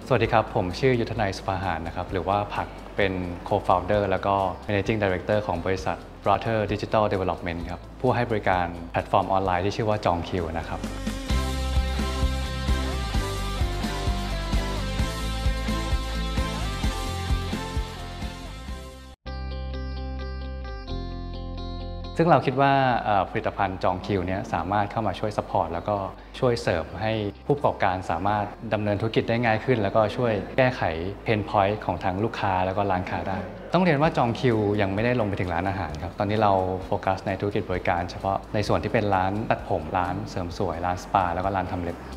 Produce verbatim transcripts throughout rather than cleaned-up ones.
สวัสดีครับผมชื่อยุทธนายสุภาหารนะครับหรือว่าผักเป็น Co-founder แล้วก็ Managing Director ของบริษัท Brother Digital Development ครับผู้ให้บริการแพลตฟอร์มออนไลน์ที่ชื่อว่าจองคิวนะครับซึ่งเราคิดว่าผลิตภัณฑ์จองคิวนี้สามารถเข้ามาช่วยซัพพอร์ตแล้วก็ช่วยเสิร์ฟให้ผู้ประกอบการสามารถดำเนินธุรกิจได้ง่ายขึ้นแล้วก็ช่วยแก้ไขเพนพอยต์ของทางลูกค้าแล้วก็ร้านค้าได้ต้องเรียนว่าจองคิวยังไม่ได้ลงไปถึงร้านอาหารครับตอนนี้เราโฟกัสในธุรกิจบริการเฉพาะในส่วนที่เป็นร้านตัดผมร้านเสริมสวยร้านสปาแล้วก็ร้านทำเล็บ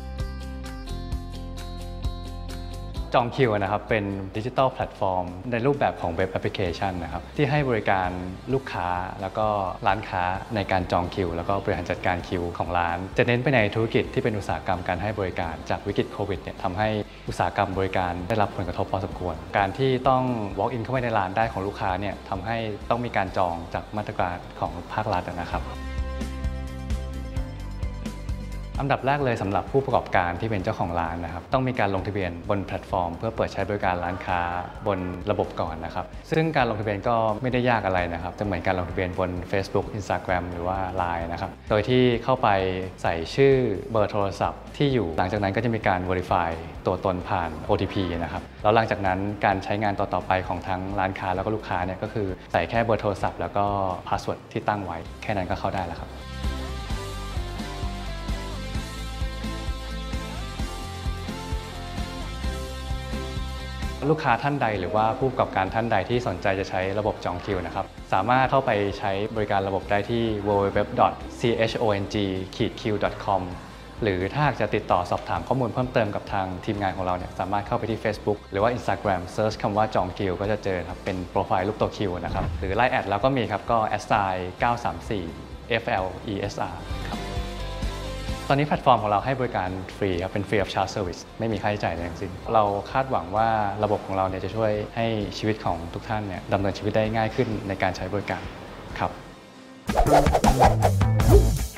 จองคิวนะครับเป็นดิจิทัลแพลตฟอร์มในรูปแบบของเว็บแอปพลิเคชันนะครับที่ให้บริการลูกค้าแล้วก็ร้านค้าในการจองคิวแล้วก็บริหารจัดการคิวของร้านจะเน้นไปในธุรกิจที่เป็นอุตสาหกรรมการให้บริการจากวิกฤตโควิดเนี่ยทำให้อุตสาหกรรมบริการได้รับผลกระทบพอสมควรการที่ต้อง walk in เข้าไปในร้านได้ของลูกค้าเนี่ยทำให้ต้องมีการจองจากมาตรการของภาครัฐนะครับอันดับแรกเลยสำหรับผู้ประกอบการที่เป็นเจ้าของร้านนะครับต้องมีการลงทะเบียนบนแพลตฟอร์มเพื่อเปิดใช้บริการร้านค้าบนระบบก่อนนะครับซึ่งการลงทะเบียนก็ไม่ได้ยากอะไรนะครับจะเหมือนการลงทะเบียนบน Facebook Instagram หรือว่า ไลน์ นะครับโดยที่เข้าไปใส่ชื่อเบอร์โทรศัพท์ที่อยู่หลังจากนั้นก็จะมีการ Verify ตัวตนผ่าน โอ ที พี นะครับแล้วหลังจากนั้นการใช้งานต่อๆไปของทั้งร้านค้าแล้วก็ลูกค้าเนี่ยก็คือใส่แค่เบอร์โทรศัพท์แล้วก็พาสเวิร์ดที่ตั้งไว้แค่นั้นก็เข้าได้แล้วครับลูกค้าท่านใดหรือว่าผู้ประกอบการท่านใดที่สนใจจะใช้ระบบจองคิวนะครับสามารถเข้าไปใช้บริการระบบได้ที่ ดับเบิลยู ดับเบิลยู ดับเบิลยู ดอท ซี เอช โอ เอ็น จี คิว ดอท คอม หรือถ้าหากจะติดต่อสอบถามข้อมูลเพิ่มเติมกับทางทีมงานของเราเนี่ยสามารถเข้าไปที่ Facebook หรือว่า Instagram Search คำว่าจองคิวก็จะเจอครับเป็นโปรไฟล์รูปตัวคิวนะครับหรือ ไลน์ แอดเราก็มีครับก็ แอท ไซน์ เก้า สาม สี่ เอฟ แอล อี เอส อาร์ ครับตอนนี้แพลตฟอร์มของเราให้บริการฟรีครับเป็น Free of Charge Service ไม่มีค่าใช้จ่ายใดทั้งสิ้นเราคาดหวังว่าระบบของเราเนี่ยจะช่วยให้ชีวิตของทุกท่านเนี่ยดำเนินชีวิตได้ง่ายขึ้นในการใช้บริการครับ